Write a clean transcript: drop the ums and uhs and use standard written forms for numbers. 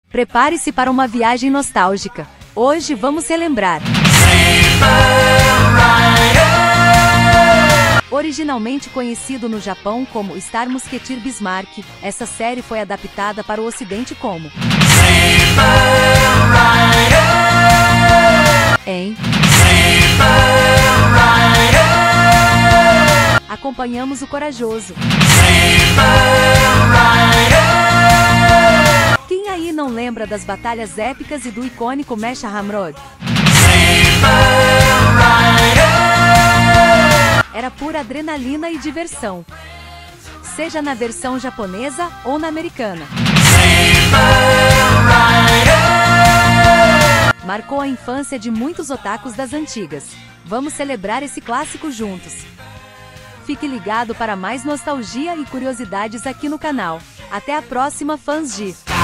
Prepare-se para uma viagem nostálgica. Hoje vamos relembrar. Originalmente conhecido no Japão como Star Musketeer Bismarck, essa série foi adaptada para o Ocidente como em Acompanhamos o corajoso. Quem aí não lembra das batalhas épicas e do icônico Mecha Ramrod? Era pura adrenalina e diversão, seja na versão japonesa ou na americana. Marcou a infância de muitos otakus das antigas. Vamos celebrar esse clássico juntos. Fique ligado para mais nostalgia e curiosidades aqui no canal. Até a próxima, fãs de